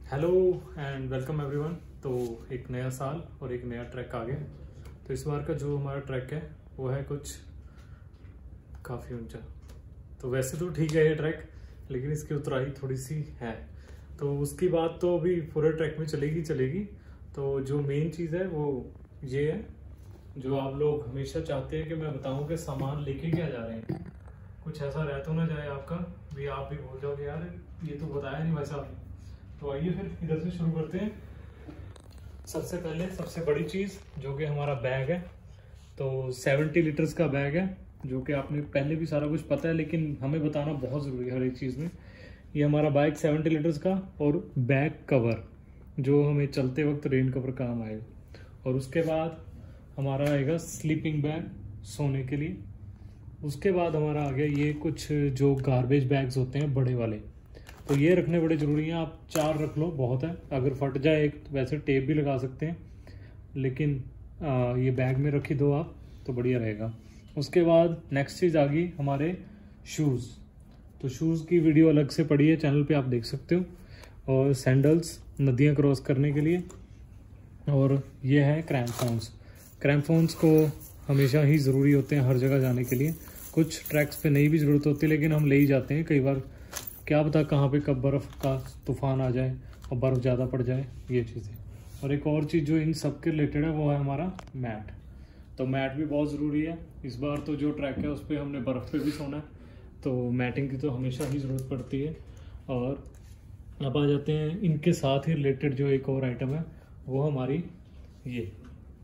Hello and welcome everyone. तो एक नया साल और एक नया ट्रैक आ गया। तो इस बार का जो हमारा ट्रैक है वो है कुछ काफ़ी ऊंचा। तो वैसे तो ठीक है ये ट्रैक, लेकिन इसकी उतराई थोड़ी सी है। तो उसकी बात तो अभी पूरे ट्रैक में चलेगी। तो जो मेन चीज़ है वो ये है, जो आप लोग हमेशा चाहते हैं कि मैं बताऊं कि सामान लेके क्या जा रहे हैं। कुछ ऐसा रह तो ना जाए आपका भी, आप भी भूल जाओगे यार ये तो बताया नहीं भाई साहब। तो आइए फिर इधर से शुरू करते हैं। सबसे पहले सबसे बड़ी चीज़ जो कि हमारा बैग है, तो 70 लीटर्स का बैग है, जो कि आपने पहले भी सारा कुछ पता है, लेकिन हमें बताना बहुत ज़रूरी है हर एक चीज़ में। ये हमारा बाइक 70 लीटर्स का, और बैक कवर जो हमें चलते वक्त रेन कवर काम आएगा। और उसके बाद हमारा आएगा स्लीपिंग बैग सोने के लिए। उसके बाद हमारा आ गया ये कुछ जो गार्बेज बैग्स होते हैं बड़े वाले, तो ये रखने बड़े ज़रूरी हैं। आप 4 रख लो बहुत है, अगर फट जाए एक तो वैसे टेप भी लगा सकते हैं, लेकिन ये बैग में रखी दो आप तो बढ़िया रहेगा। उसके बाद नेक्स्ट चीज़ आ गई हमारे शूज़। तो शूज़ की वीडियो अलग से पड़ी है चैनल पे, आप देख सकते हो। और सैंडल्स नदियाँ क्रॉस करने के लिए। और ये है क्रैम्पॉन्स। क्रैम्पॉन्स को हमेशा ही ज़रूरी होते हैं हर जगह जाने के लिए। कुछ ट्रैक्स पे नहीं भी ज़रूरत होती, लेकिन हम ले ही जाते हैं कई बार, क्या पता कहाँ पे कब बर्फ़ का तूफान आ जाए और बर्फ़ ज़्यादा पड़ जाए, ये चीज़ें। और एक और चीज़ जो इन सब के रिलेटेड है वो है हमारा मैट। तो मैट भी बहुत ज़रूरी है। इस बार तो जो ट्रैक है उस पर हमने बर्फ़ पे भी सोना है, तो मैटिंग की तो हमेशा ही ज़रूरत पड़ती है। और अब आ जाते हैं इनके साथ ही रिलेटेड जो एक और आइटम है, वो हमारी ये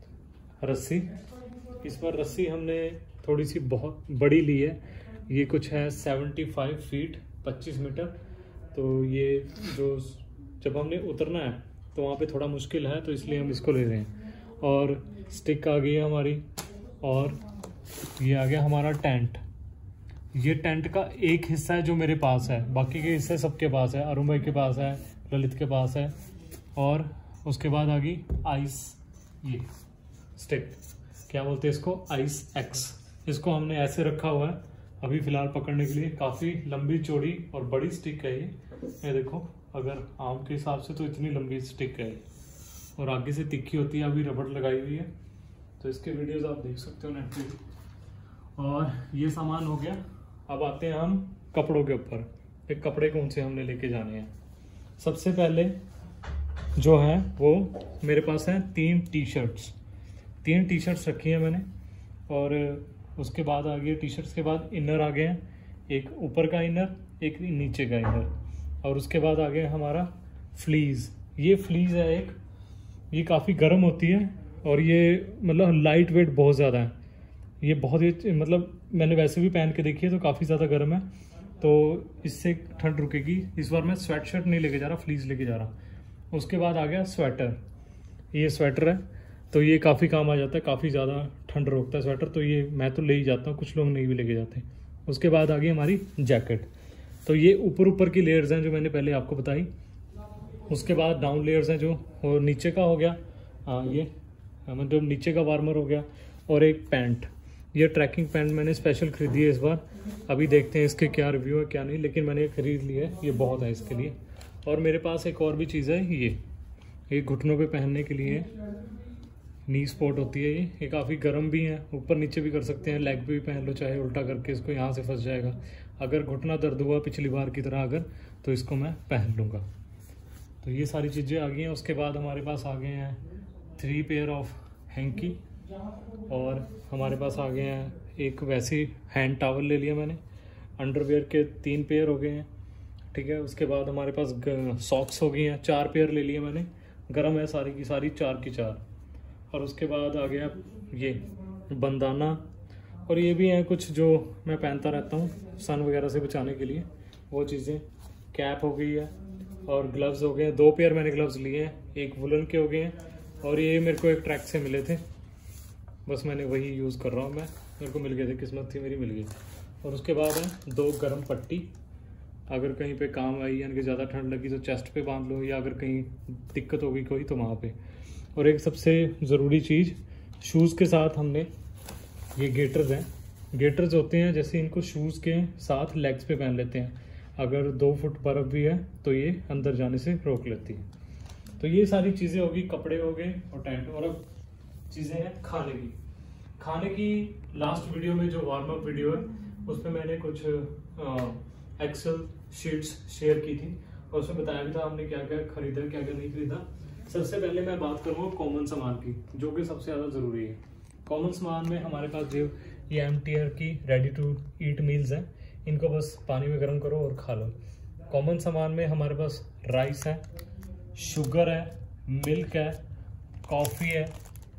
रस्सी। इस बार रस्सी हमने थोड़ी सी बहुत बड़ी ली है। ये कुछ है 75 फीट 25 मीटर। तो ये जो जब हमने उतरना है तो वहाँ पे थोड़ा मुश्किल है, तो इसलिए हम इसको ले रहे हैं। और स्टिक आ गई है हमारी, और ये आ गया हमारा टेंट। ये टेंट का एक हिस्सा है जो मेरे पास है, बाकी के हिस्से सबके पास है। अरुण भाई के पास है, ललित के पास है। और उसके बाद आ गई आइस, ये स्टिक, क्या बोलते हैं इसको, आइस एक्स। इसको हमने ऐसे रखा हुआ है अभी फ़िलहाल पकड़ने के लिए। काफ़ी लंबी चौड़ी और बड़ी स्टिक है ये देखो, अगर आम के हिसाब से तो इतनी लंबी स्टिक है। और आगे से तिखी होती है, अभी रबड़ लगाई हुई है, तो इसके वीडियोस आप देख सकते हो नेट पे। और ये सामान हो गया। अब आते हैं हम कपड़ों के ऊपर। एक कपड़े कौन से हमने लेके जाने हैं। सबसे पहले जो है वो मेरे पास है 3 टी शर्ट्स रखी हैं मैंने। और उसके बाद आ गए टी शर्ट्स के बाद इनर आ गए हैं, एक ऊपर का इनर, एक नीचे का इनर। और उसके बाद आ गया हमारा फ्लीज। ये फ्लीज है एक, ये काफ़ी गर्म होती है, और ये मतलब लाइट वेट बहुत ज़्यादा है। ये बहुत ही मतलब मैंने वैसे भी पहन के देखी है तो काफ़ी ज़्यादा गर्म है, तो इससे ठंड रुकेगी। इस बार मैं स्वेट शर्ट नहीं लेके जा रहा, फ्लीज लेके जा रहा। उसके बाद आ गया स्वेटर। ये स्वेटर है, तो ये काफ़ी काम आ जाता है, काफ़ी ज़्यादा ठंड रोकता है स्वेटर, तो ये मैं तो ले ही जाता हूँ, कुछ लोग नहीं भी लेके जाते। उसके बाद आ गई हमारी जैकेट। तो ये ऊपर की लेयर्स हैं जो मैंने पहले आपको बताई। उसके बाद डाउन लेयर्स हैं जो, और नीचे का हो गया ये मतलब नीचे का वार्मर हो गया। और एक पैंट, ये ट्रैकिंग पैंट मैंने स्पेशल खरीदी है इस बार। अभी देखते हैं इसके क्या रिव्यू है क्या नहीं, लेकिन मैंने खरीद ली है, ये बहुत है इसके लिए। और मेरे पास एक और भी चीज़ है, ये घुटनों पे पहनने के लिए नी स्पॉट होती है। ये काफ़ी गर्म भी है, ऊपर नीचे भी कर सकते हैं, लेग पे भी पहन लो चाहे उल्टा करके, इसको यहाँ से फंस जाएगा। अगर घुटना दर्द हुआ पिछली बार की तरह अगर, तो इसको मैं पहन लूँगा। तो ये सारी चीज़ें आ गई हैं। उसके बाद हमारे पास आ गए हैं 3 पेयर ऑफ हैंकी। और हमारे पास आ गए हैं एक वैसे हैंड टावल ले लिया मैंने। अंडरवेयर के 3 पेयर हो गए हैं, ठीक है। उसके बाद हमारे पास सॉक्स हो गई हैं, 4 पेयर ले लिए मैंने। गर्म है सारी की सारी, 4 की 4। और उसके बाद आ गया ये बंदाना। और ये भी हैं कुछ जो मैं पहनता रहता हूँ सन वगैरह से बचाने के लिए, वो चीज़ें। कैप हो गई है, और ग्लव्स हो गए हैं। 2 पेयर मैंने ग्लव्स लिए हैं, एक वुलन के हो गए हैं, और ये मेरे को एक ट्रैक से मिले थे, बस मैंने वही यूज़ कर रहा हूँ मैं। मेरे को मिल गए थे, किस्मत थी मेरी, मिल गई। और उसके बाद है 2 गर्म पट्टी, अगर कहीं पे काम आई यानी कि ज़्यादा ठंड लगी तो चेस्ट पे बांध लो, या अगर कहीं दिक्कत होगी कोई तो वहाँ पे। और एक सबसे ज़रूरी चीज़, शूज़ के साथ हमने ये गेटर्स हैं। गेटर्स होते हैं जैसे, इनको शूज़ के साथ लेग्स पे पहन लेते हैं। अगर 2 फुट बर्फ़ भी है तो ये अंदर जाने से रोक लेती है। तो ये सारी चीज़ें होगी, कपड़े हो गए और टेंट। और अब चीज़ें हैं खाने की लास्ट वीडियो में जो वार्म अप वीडियो है उसमें मैंने कुछ एक्सेल शीट्स शेयर की थी और उसमें बताया भी था हमने क्या क्या खरीदा क्या क्या नहीं खरीदा। सबसे पहले मैं बात करूँगा कॉमन सामान की, जो कि सबसे ज़्यादा ज़रूरी है। कॉमन सामान में हमारे पास जो ये एमटीआर की रेडी टू ईट मील्स हैं, इनको बस पानी में गर्म करो और खा लो। कॉमन सामान में हमारे पास राइस है, शुगर है, मिल्क है, कॉफ़ी है,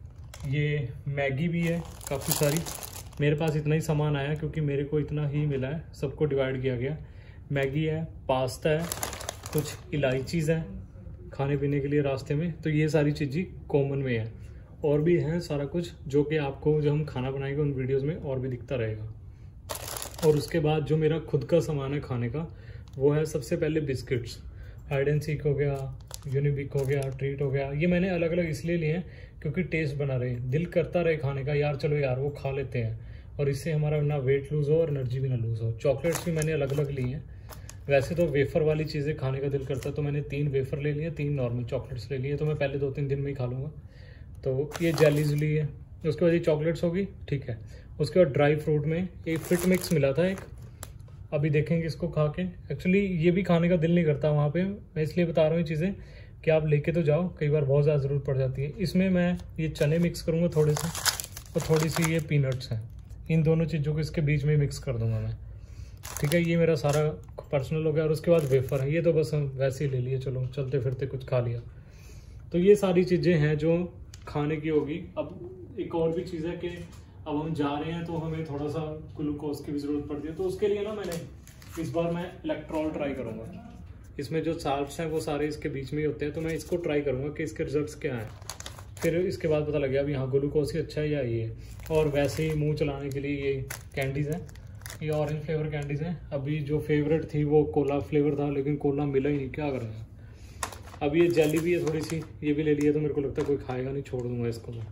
ये मैगी भी है काफ़ी सारी। मेरे पास इतना ही सामान आया क्योंकि मेरे को इतना ही मिला है, सबको डिवाइड किया गया। मैगी है, पास्ता है, कुछ इलायचीज़ है खाने पीने के लिए रास्ते में। तो ये सारी चीज़ें कॉमन में है, और भी हैं सारा कुछ जो कि आपको जब हम खाना बनाएंगे उन वीडियोस में और भी दिखता रहेगा। और उसके बाद जो मेरा खुद का सामान है खाने का, वो है सबसे पहले बिस्किट्स। हाइड एंड सीक हो गया, यूनिबिक हो गया, ट्रीट हो गया। ये मैंने अलग अलग इसलिए लिए हैं क्योंकि टेस्ट बना रहे, दिल करता रहे खाने का, यार चलो यार वो खा लेते हैं, और इससे हमारा ना वेट लूज़ हो और एनर्जी भी ना लूज़ हो। चॉकलेट्स भी मैंने अलग अलग ली हैं। वैसे तो वेफ़र वाली चीज़ें खाने का दिल करता है, तो मैंने 3 वेफ़र ले लिए, 3 नॉर्मल चॉकलेट्स ले लिए। तो मैं पहले 2-3 दिन में ही खा लूँगा। तो ये जेलीज ली है, उसके बाद ये चॉकलेट्स होगी, ठीक है। उसके बाद ड्राई फ्रूट में एक फिट मिक्स मिला था एक, अभी देखेंगे इसको खा के। एक्चुअली ये भी खाने का दिल नहीं करता वहाँ पे, मैं इसलिए बता रहा हूँ ये चीज़ें कि आप लेके तो जाओ, कई बार बहुत ज़्यादा ज़रूरत पड़ जाती है। इसमें मैं ये चने मिक्स करूँगा थोड़े से, और थोड़ी सी ये पीनट्स हैं। इन दोनों चीज़ों को इसके बीच में मिक्स कर दूँगा मैं, ठीक है। ये मेरा सारा पर्सनल हो गया। और उसके बाद वेफ़र है, ये तो बस हम वैसे ही ले लिए, चलो चलते फिरते कुछ खा लिया। तो ये सारी चीज़ें हैं जो खाने की होगी। अब एक और भी चीज़ है कि अब हम जा रहे हैं तो हमें थोड़ा सा ग्लूकोज की भी ज़रूरत पड़ती है। तो उसके लिए ना मैंने इस बार मैं इलेक्ट्रॉल ट्राई करूँगा। इसमें जो साल्ट्स हैं वो सारे इसके बीच में ही होते हैं, तो मैं इसको ट्राई करूँगा कि इसके रिजल्ट्स क्या हैं। फिर इसके बाद पता लग गया अभी हाँ ग्लूकोज ही अच्छा है या ये। और वैसे ही मुँह चलाने के लिए ये कैंडीज़ हैं, ये ऑरेंज फ्लेवर कैंडीज़ हैं। अभी जो फेवरेट थी वो कोला फ्लेवर था, लेकिन कोला मिला ही नहीं, क्या करेंगे। अब ये जेली भी है थोड़ी सी, ये भी ले लिया, तो मेरे को लगता है कोई खाएगा नहीं, छोड़ दूंगा इसको मैं।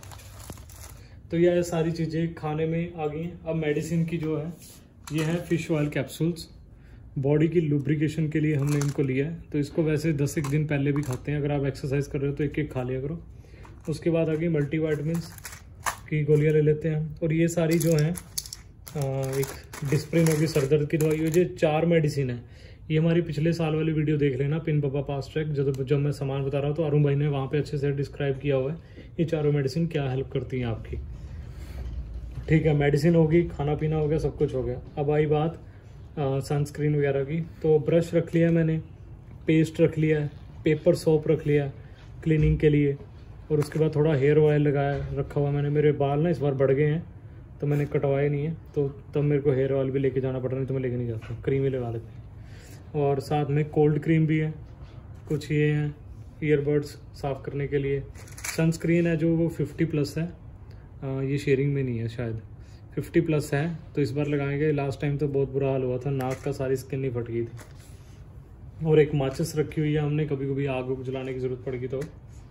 तो ये सारी चीज़ें खाने में आ गई हैं। अब मेडिसिन की जो है, ये है फिश ऑयल कैप्सूल्स। बॉडी की लुब्रिकेशन के लिए हमने इनको लिया है। तो इसको वैसे 10 दिन पहले भी खाते हैं, अगर आप एक्सरसाइज कर रहे हो तो एक एक खा लिया करो। उसके बाद आ गई मल्टीवाइटमिन्स की गोलियाँ ले लेते हैं। और ये सारी जो हैं, एक डिस्प्रिन होगी सर दर्द की दवाई, ये 4 मेडिसिन है। ये हमारी पिछले साल वाली वीडियो देख लेना, पिन पापा पास ट्रैक, जब मैं सामान बता रहा हूँ तो अरुण भाई ने वहाँ पे अच्छे से डिस्क्राइब किया हुआ है ये चारों मेडिसिन क्या हेल्प करती हैं आपकी, ठीक है। मेडिसिन होगी, खाना पीना हो गया, सब कुछ हो गया। अब आई बात सनस्क्रीन वगैरह की। तो ब्रश रख लिया मैंने, पेस्ट रख लिया है, पेपर सोप रख लिया क्लीनिंग के लिए, और उसके बाद थोड़ा हेयर ऑयल रखा हुआ मैंने। मेरे बाल ना इस बार बढ़ गए हैं तो मैंने कटवाए नहीं है, तो तब मेरे को हेयर ऑयल भी लेके जाना पड़ रहा, नहीं तो मैं लेके नहीं जाता, क्रीम ही लगा लेते हैं। और साथ में कोल्ड क्रीम भी है, कुछ ये हैं ईयरबड्स साफ़ करने के लिए। सनस्क्रीन है जो वो 50+ है, ये शेयरिंग में नहीं है शायद, 50+ है, तो इस बार लगाएंगे। लास्ट टाइम तो बहुत बुरा हाल हुआ था, नाक का सारी स्किन ही फट गई थी। और एक माचिस रखी हुई है हमने, कभी कभी आग जलाने की ज़रूरत पड़ेगी तो।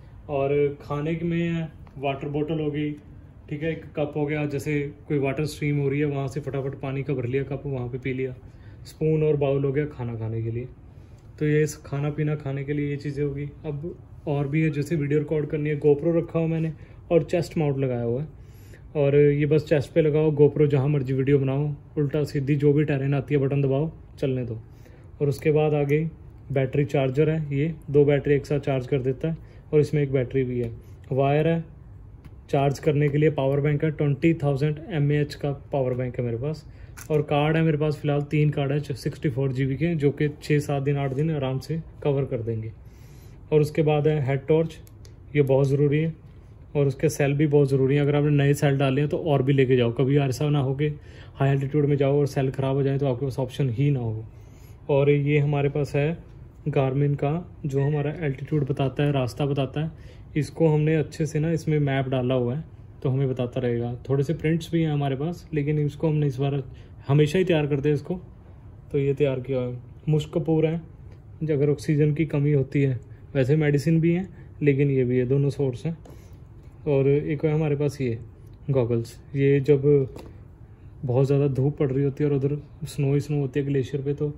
और खाने में वाटर बोतल हो गई, ठीक है। एक कप हो गया, जैसे कोई वाटर स्ट्रीम हो रही है वहाँ से फटाफट पानी का भर लिया कप, वहाँ पे पी लिया। स्पून और बाउल हो गया खाना खाने के लिए। तो ये खाना पीना खाने के लिए ये चीज़ें होगी। अब और भी है, जैसे वीडियो रिकॉर्ड करनी है, गोप्रो रखा हुआ मैंने, और चेस्ट माउंट लगाया हुआ है। और ये बस चेस्ट पे लगाओ, गोप्रो जहाँ मर्जी वीडियो बनाओ, उल्टा सीधी जो भी टेरेन आती है बटन दबाओ, चलने दो। और उसके बाद आ गई बैटरी चार्जर है, ये 2 बैटरी एक साथ चार्ज कर देता है, और इसमें एक बैटरी भी है। वायर है चार्ज करने के लिए, पावर बैंक है, 20,000 mAh का पावर बैंक है मेरे पास। और कार्ड है मेरे पास फ़िलहाल 3 कार्ड है 64 GB के, जो कि 6-7 दिन 8 दिन आराम से कवर कर देंगे। और उसके बाद है हेड टॉर्च, ये बहुत ज़रूरी है। और उसके सेल भी बहुत ज़रूरी है, अगर आपने नए सेल डाले हैं तो और भी लेके जाओ, कभी ऐसा ना हो कि हाई एल्टीट्यूड में जाओ और सेल ख़राब हो जाए तो आपके पास ऑप्शन ही ना हो। और ये हमारे पास है गार्मिन का, जो हमारा एल्टीट्यूड बताता है, रास्ता बताता है। इसको हमने अच्छे से ना इसमें मैप डाला हुआ है, तो हमें बताता रहेगा। थोड़े से प्रिंट्स भी हैं हमारे पास, लेकिन इसको हमने इस बार हमेशा ही तैयार करते हैं इसको, तो ये तैयार किया है। मुश्क कपूर है, अगर ऑक्सीजन की कमी होती है, वैसे मेडिसिन भी है लेकिन ये भी है, दोनों सोर्स हैं। और एक है हमारे पास ये गॉगल्स, ये जब बहुत ज़्यादा धूप पड़ रही होती है और उधर स्नो होती है ग्लेशियर पे, तो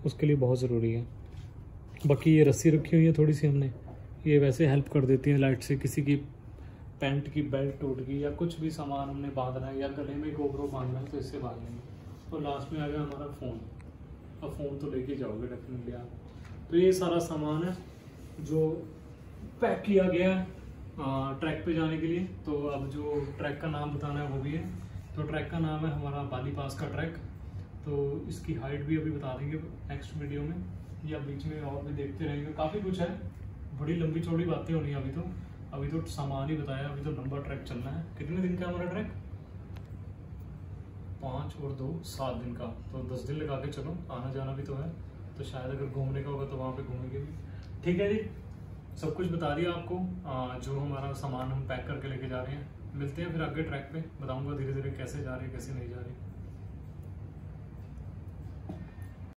उसके लिए बहुत ज़रूरी है। बाकी ये रस्सी रखी हुई है थोड़ी सी हमने, ये वैसे हेल्प कर देती है लाइट से। किसी की पैंट की बेल्ट टूट गई या कुछ भी सामान हमने बांधना है या गले में गोप्रो बांधना है तो इससे बांध लेंगे। और लास्ट में आ गया हमारा फ़ोन। अब फ़ोन तो लेके जाओगे डेफिनेटली आप। तो ये सारा सामान है जो पैक किया गया है ट्रैक पे जाने के लिए। तो अब जो ट्रैक का नाम बताना है वो भी है। तो ट्रैक का नाम है हमारा बाली पास का ट्रैक। तो इसकी हाइट भी अभी बता देंगे नेक्स्ट वीडियो में, या बीच में और भी देखते रहेंगे। काफ़ी कुछ है, बड़ी लंबी चौड़ी बातें होनी है। अभी तो सामान ही बताया, अभी तो लंबा ट्रैक चलना है। कितने दिन का हमारा ट्रैक? 5 और 2 7 दिन का। तो 10 दिन लगा के चलो, आना जाना भी तो है। तो शायद अगर घूमने का होगा तो वहाँ पे घूमेंगे भी। ठीक है जी, सब कुछ बता दिया आपको। जो हमारा सामान हम पैक करके लेके जा रहे हैं। मिलते हैं फिर आगे ट्रैक पे, बताऊंगा धीरे धीरे कैसे जा रहे हैं कैसे नहीं जा रहे।